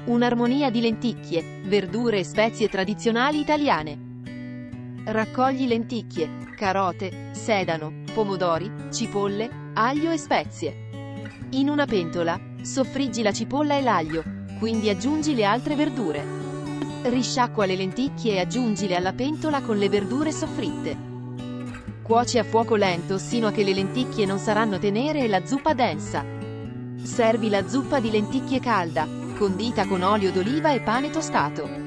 Un'armonia di lenticchie, verdure e spezie tradizionali italiane. Raccogli lenticchie, carote, sedano, pomodori, cipolle, aglio e spezie. In una pentola, soffriggi la cipolla e l'aglio, quindi aggiungi le altre verdure. Risciacqua le lenticchie e aggiungile alla pentola con le verdure soffritte. Cuoci a fuoco lento sino a che le lenticchie non saranno tenere e la zuppa densa. Servi la zuppa di lenticchie calda, condita con olio d'oliva e pane tostato.